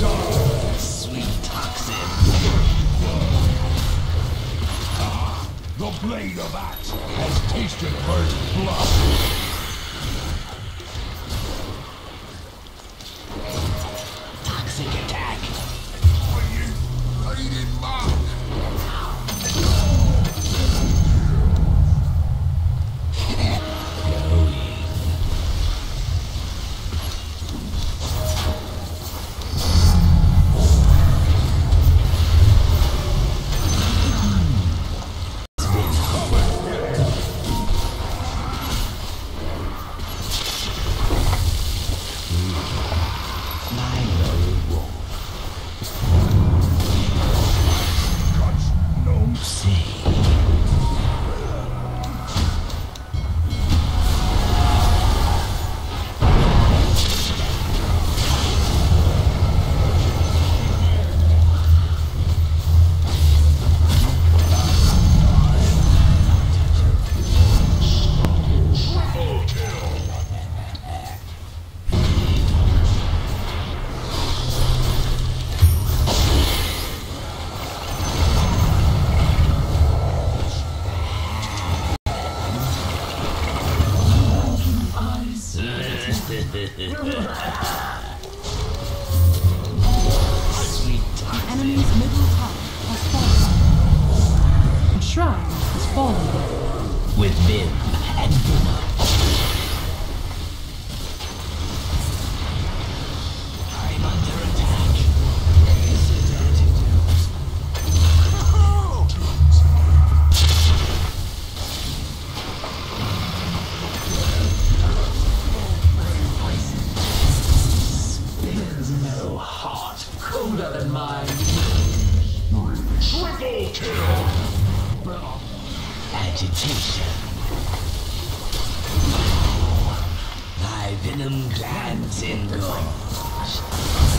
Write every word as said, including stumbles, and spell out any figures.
Sweet toxin. Ah, the blade of axe has tasted first blood. Toxic attack. Are you faded mark? Sweet toxin. Enemy's middle tower has fallen. A shrine has fallen. With Vim and Venom. I'm under attack. There's no heart colder than mine. Triple kill! Agitation. My venom glands engorge.